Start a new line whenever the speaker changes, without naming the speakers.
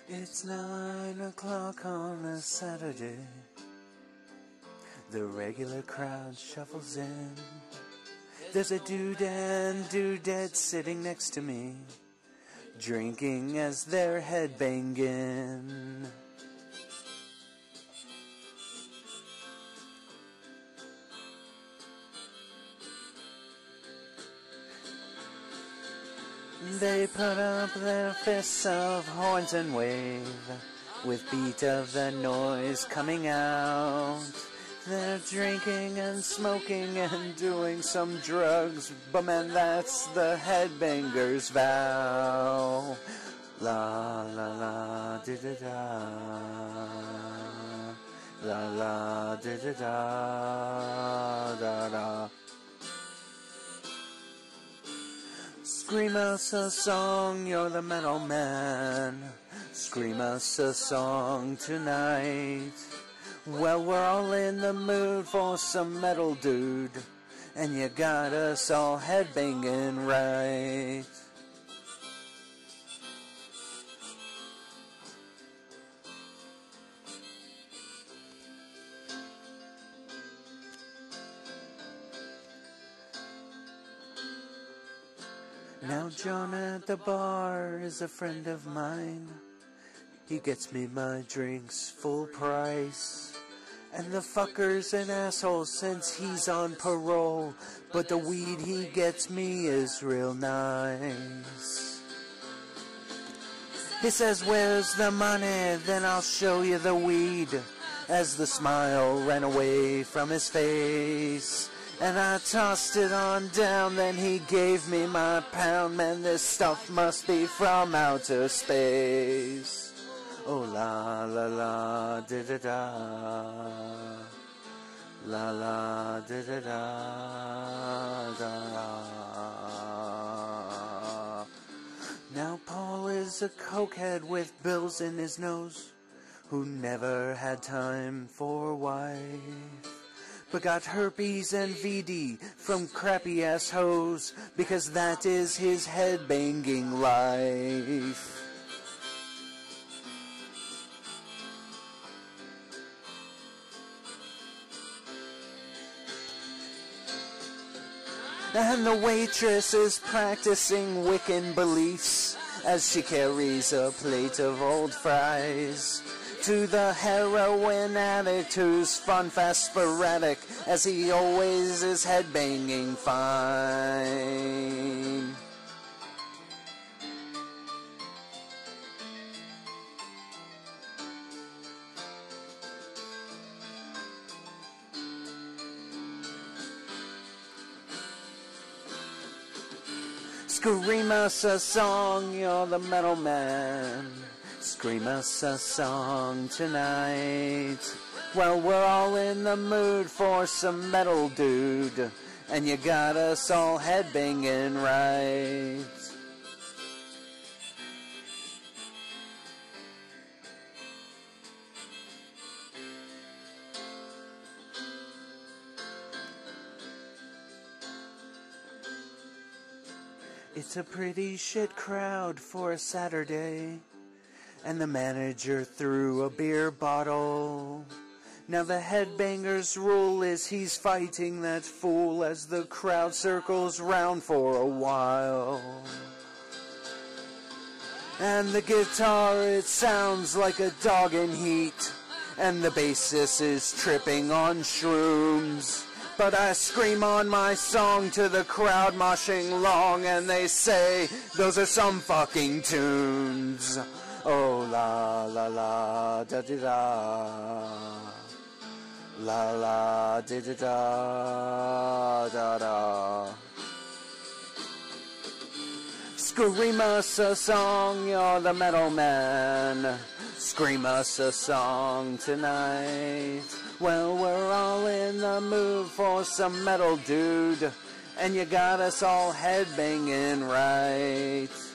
It's 9 o'clock on a Saturday. The regular crowd shuffles in. There's a dude and dudette sitting next to me, drinking as they're headbanging. They put up their fists of horns and wave, with beat of the noise coming out. They're drinking and smoking and doing some drugs, but man, that's the headbanger's vow. La la la da da da, la la da da da da da. Scream us a song, you're the metal man. Scream us a song tonight. Well, we're all in the mood for some metal, dude, and you got us all headbanging right. Now John at the bar is a friend of mine. He gets me my drinks full price. And the fucker's an asshole since he's on parole, but the weed he gets me is real nice. He says, "Where's the money? Then I'll show you the weed," as the smile ran away from his face. And I tossed it on down, then he gave me my pound. Man, this stuff must be from outer space. Oh la la la da da da, la la da da da da. Now Paul is a cokehead with bills in his nose, who never had time for a wife, but got herpes and VD from crappy ass hoes, because that is his headbanging life. And the waitress is practicing Wiccan beliefs as she carries a plate of old fries to the heroin addict who's fun, fast, sporadic, as he always is headbanging fine. Scream us a song, you're the metal man. Scream us a song tonight. Well, we're all in the mood for some metal, dude, and you got us all headbanging right. It's a pretty shit crowd for a Saturday, and the manager threw a beer bottle. Now the headbanger's rule is he's fighting that fool as the crowd circles round for a while. And the guitar, it sounds like a dog in heat, and the bassist is tripping on shrooms. But I scream on my song to the crowd moshing long, and they say, those are some fucking tunes. Oh la la la da da da, la la da da da da da. Scream us a song, you're the metal man. Scream us a song tonight. Well, we're all in the mood for some metal, dude, and you got us all headbanging right.